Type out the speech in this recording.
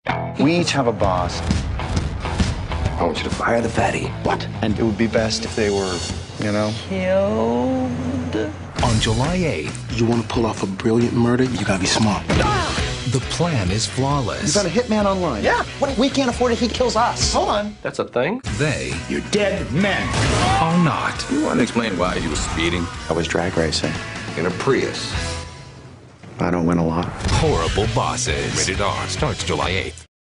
We each have a boss. I want you to fire the fatty. What? And it would be best if they were, Killed. On July 8th, You want to pull off a brilliant murder, you gotta be smart. the plan is flawless. You found a hitman online? Yeah. What? We can't afford it. He kills us. Hold on. That's a thing? They You're dead men. are not. You want to explain why you were speeding? I was drag racing. In a Prius. I don't win a lot. Horrible Bosses. Rated R. Starts July 8th.